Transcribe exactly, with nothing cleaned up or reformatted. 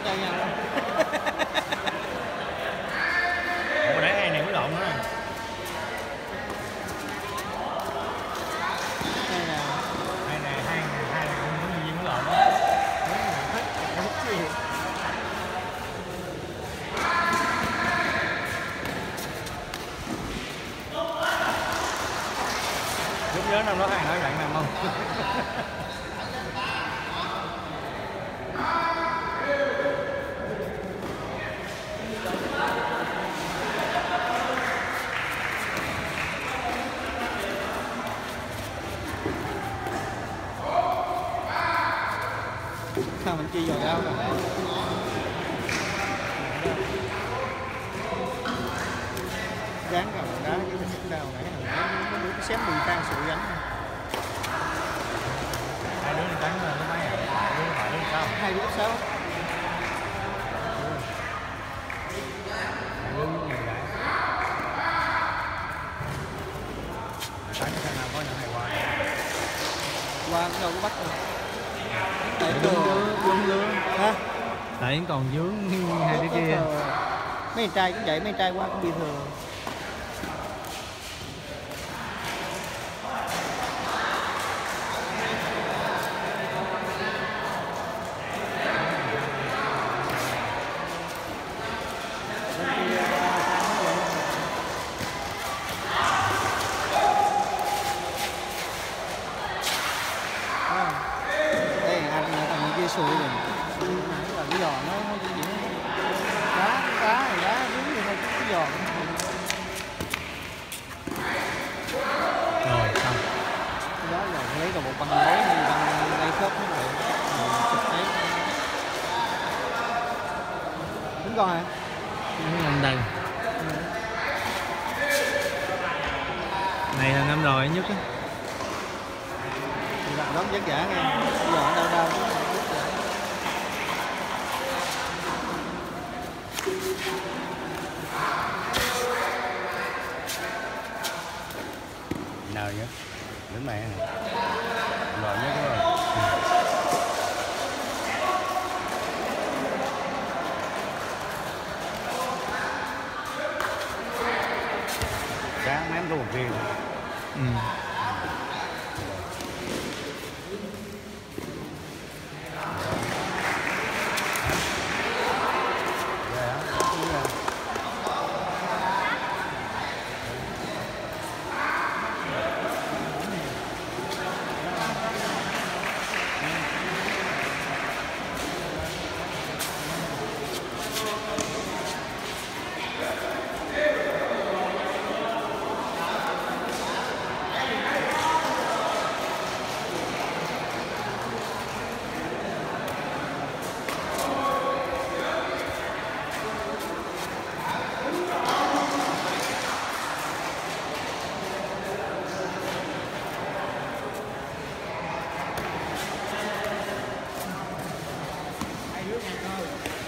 chơi nhau. Ủa để hai này mới lộn nữa. Đây nè. Hai này hai này hai này cũng muốn gì mới lộn đó. Lúc nhớ năm đó hai nói bạn nằm không? Sao mình chi vào đau rồi. Gán vào đá với cái xỉu đau nãy nó đứa cái xém mùi tan sụi gắn. Hai đứa đánh là nó mấy à? Đứa phải đứa sao? Hai đứa sáu. Hai đứa nhiều đấy. Đánh cái nào có những ngày qua. Qua cũng đâu có bắt đâu. Tại Vướng vướng vướng vướng. Hả? Tại còn vướng hai đứa kia. Mấy anh trai cũng vậy, mấy anh trai qua cũng bị thừa. Đây anh thằng kia sụi rồi. Là cái giò nó nó chỉ đá đá thì đá đúng như cái giò. Rồi xong. Cái đó là lấy đầu một băng gối như băng dây khớp nó vậy. Chụp đấy. Đúng rồi hả? Năm đằng. Này là năm rồi nhất á. Thì bạn đóng vất vả nghe. Bây giờ đau đau. Nào nhá. Đến mẹ này. Rồi nhớ cái rồi. Sáng ném luôn kia. Ừ. Hai đứa